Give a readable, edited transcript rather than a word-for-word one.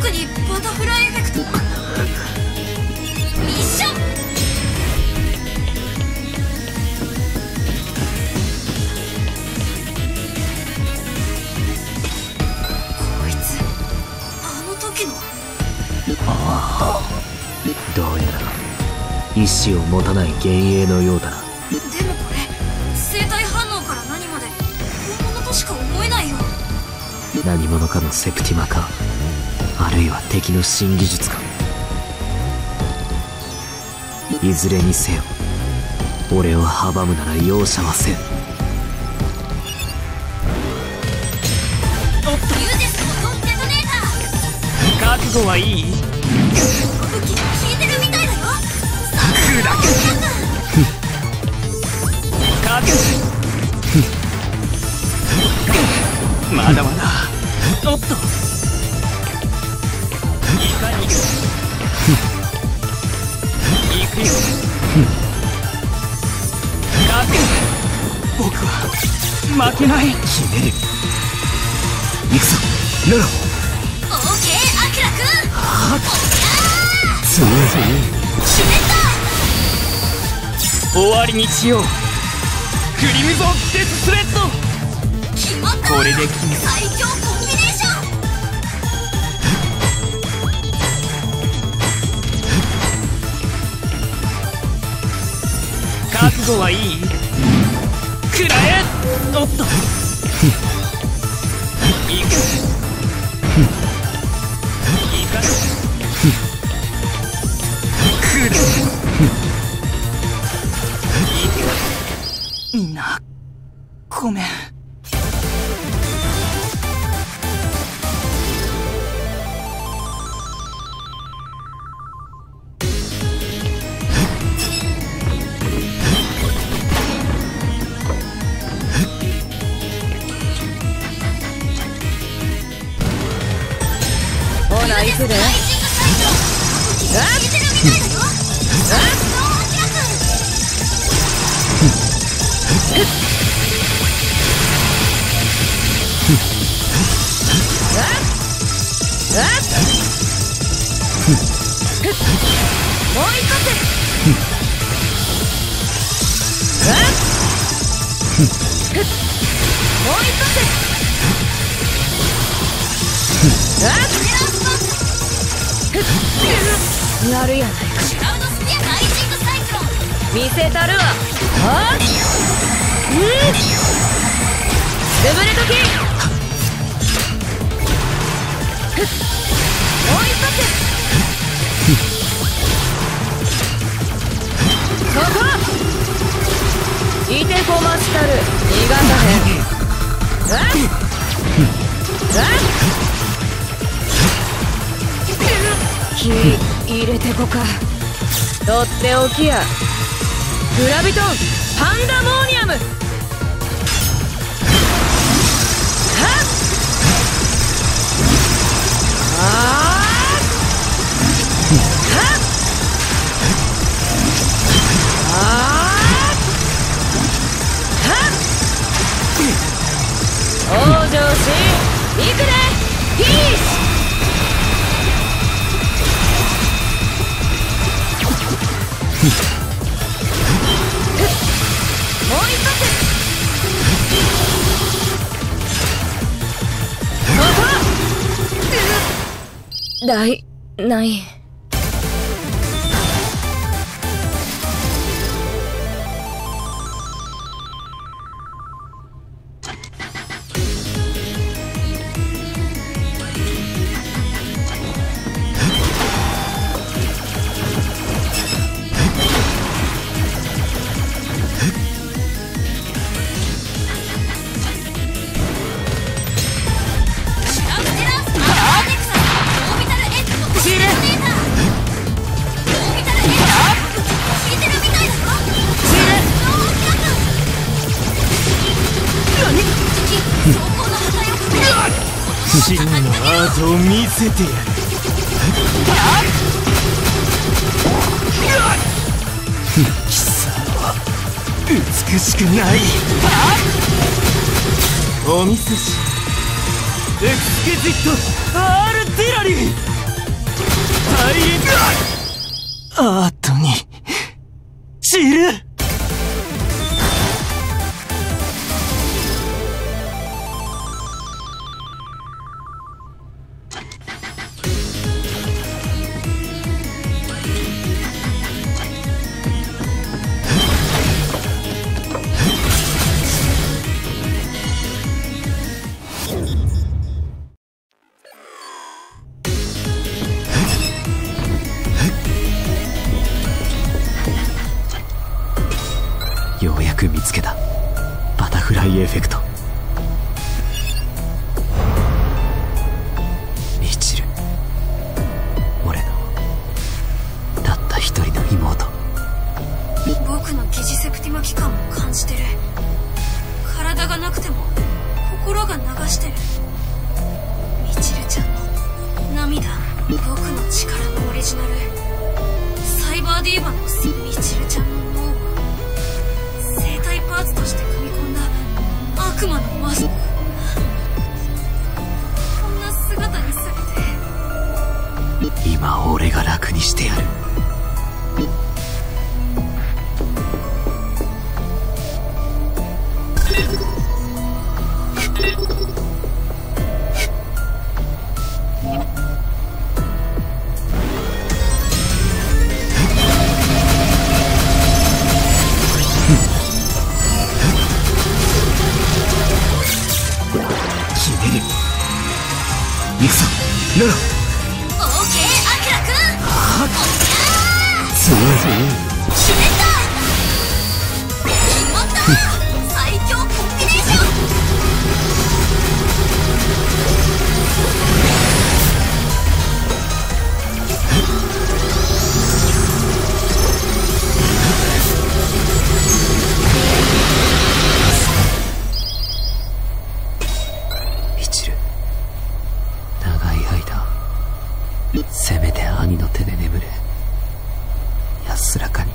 特にバタフライエフェクト。ミッション。こいつあの時の。 ああ、どうやら意志を持たない幻影のようだな。 でもこれ生体反応から何まで本物としか思えないよ。 何者かのセプティマか、あるいは敵の新技術か。いずれにせよ俺を阻むなら容赦はせん。 ユーゼスのドンデトネーター。 覚悟はいい？ 武器効いてるみたいだよ。 砕けまだまだ。おっと、いかに行くよ。僕は負けない。 決める。行くぞロロ。 オーケー、アキラくん。 はっ、強い。 決めた。 終わりにしよう。クリムゾンデススレッド。 決まった。 これで決めた。 最強コンビネーション。 覚悟はいい？くらえ。おっと、行く。行かない。くらえ。みんなごめん。 ほな行くで。聞いてるみたいだよ。もう一発。もう一発。やるやないか。シュラウドスピアライジングサイクロン。見せたるわ。はっ、潰れとき。もう一発。ここいてこましたる。逃がさへん。気入れてこか。とっておきや。グラビトンパンダモーニアム。はっ往生し行くで。ピース。もう一発。ここないない。 真のアートを見せてやる。貴様は美しくない。お見せしエクスケジットアールディラリー。 アートに散る。 ようやく見つけたバタフライエフェクト。ミチル、俺のたった一人の妹。 僕の疑似セプティマ期間も感じてる。体がなくても心が流してる。ミチルちゃんの涙、僕の力のオリジナル、サイバーディーバのミチルちゃんの脳を生体パーツとして組み込んだ悪魔のマスク。こんな姿にされて、 今俺が楽にしてやる。 行くぞロロ。 オーケーアキラくん。 強い。 決めた。決まった。最強コンビネーション。 ミチル、長い間せめて兄の手で眠れ。安らかに。